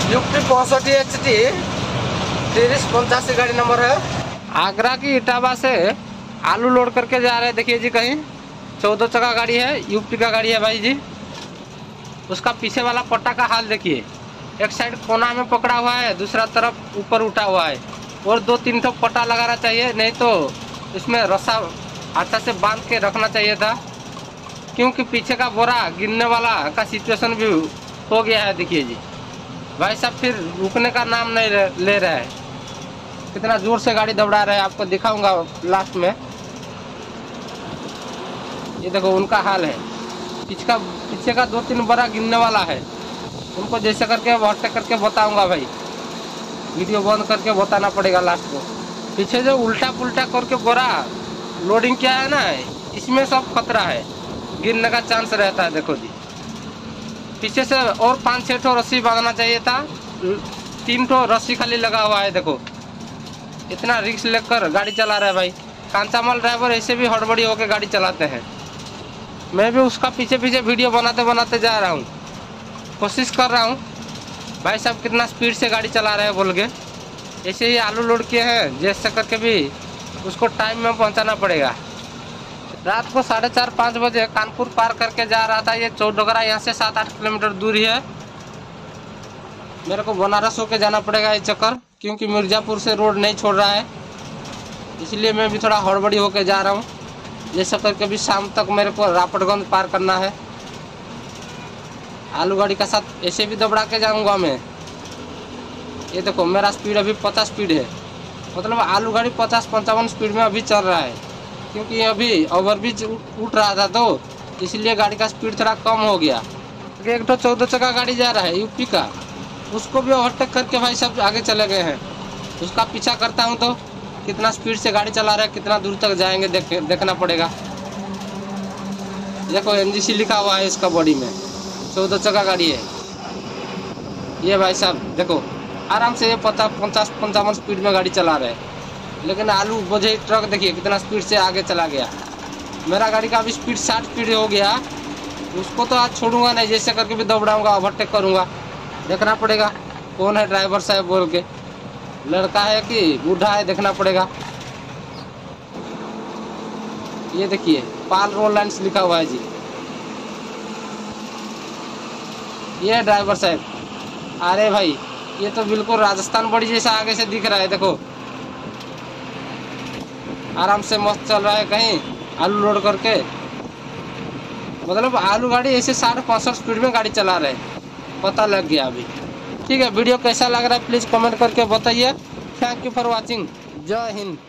UP 65 HT 3085 गाड़ी number है। आगरा की इटावा से आलू लोड करके जा रहे हैं। देखिए जी, कहीं 14 चक्का गाड़ी है, यूपी का गाड़ी है भाई जी। उसका पीछे वाला पट्टा का हाल देखिए, एक साइड कोना में पकड़ा हुआ है, दूसरा तरफ ऊपर उठा हुआ है। और 2-3 ठो पट्टा लगाना चाहिए, नहीं तो इसमें रस्सा अच्छा से बांध के रखना चाहिए था, क्योंकि पीछे का बोरा गिरने वाला का सिचुएशन भी हो गया है। देखिए जी भाई साहब, फिर रुकने का नाम नहीं ले रहा है। कितना जोर से गाड़ी दौड़ा रहा है, आपको दिखाऊंगा लास्ट में। ये देखो उनका हाल है, पीछे का 2-3 बोरा गिरने वाला है। उनको जैसे करके ओवरटेक करके बताऊंगा भाई, वीडियो बंद करके बताना पड़ेगा लास्ट में। पीछे जो उल्टा पुल्टा करके बोरा लोडिंग किया है ना, इसमें सब खतरा है, गिरने का चांस रहता है। देखो जी, पीछे से और 5-6 ठो रस्सी बांधना चाहिए था, 3 ठो रस्सी खाली लगा हुआ है। देखो इतना रिस्क लेकर गाड़ी चला रहा है भाई। कांचामाल ड्राइवर ऐसे भी हड़बड़ी होकर गाड़ी चलाते हैं। मैं भी उसका पीछे पीछे वीडियो बनाते बनाते जा रहा हूँ, कोशिश कर रहा हूँ भाई साहब कितना स्पीड से गाड़ी चला रहे हैं बोल के। ऐसे ही आलू लोड किए हैं, जैसे करके भी उसको टाइम में पहुँचाना पड़ेगा। रात को 4:30-5 बजे कानपुर पार करके जा रहा था। ये चौडोगरा यहाँ से 7-8 किलोमीटर दूर ही है। मेरे को बनारस होके जाना पड़ेगा ये चक्कर, क्योंकि मिर्ज़ापुर से रोड नहीं छोड़ रहा है, इसलिए मैं भी थोड़ा हड़बड़ी होके जा रहा हूँ। जैसे करके भी शाम तक मेरे को रापटगंज पार करना है। आलू गाड़ी का साथ ऐसे भी दबड़ा के जाऊँगा मैं। ये देखो मेरा स्पीड अभी 50 स्पीड है, मतलब आलू गाड़ी 50-55 स्पीड में अभी चल रहा है, क्योंकि अभी ओवरब्रिज उठ रहा था तो इसलिए गाड़ी का स्पीड थोड़ा कम हो गया। एक तो 14 चक्का गाड़ी जा रहा है यूपी का, उसको भी ओवरटेक करके भाई सब आगे चले गए हैं। उसका पीछा करता हूँ तो कितना स्पीड से गाड़ी चला रहा है, कितना दूर तक जाएंगे देखना पड़ेगा। देखो NGC लिखा हुआ है इसका बॉडी में, 14 चक्का गाड़ी है ये भाई साहब। देखो आराम से ये 50-55 स्पीड में गाड़ी चला रहे हैं, लेकिन आलू बोझे ट्रक देखिए कितना स्पीड से आगे चला गया। मेरा गाड़ी का अभी स्पीड 60 स्पीड हो गया, उसको तो आज छोड़ूंगा नहीं, जैसे करके भी दौड़ाऊंगा, ओवरटेक करूंगा। देखना पड़ेगा कौन है ड्राइवर साहब बोल के, लड़का है कि बूढ़ा है, देखना पड़ेगा। ये देखिए पाल रोड लाइन्स लिखा हुआ है जी, ये है ड्राइवर साहब। अरे भाई ये तो बिल्कुल राजस्थान बड़ी जैसा आगे से दिख रहा है। देखो आराम से मस्त चल रहा है, कहीं आलू लोड करके, मतलब आलू गाड़ी ऐसे 60-65 स्पीड में गाड़ी चला रहे हैं, पता लग गया अभी। ठीक है, वीडियो कैसा लग रहा है प्लीज़ कमेंट करके बताइए। Thank you for watching. जय हिंद।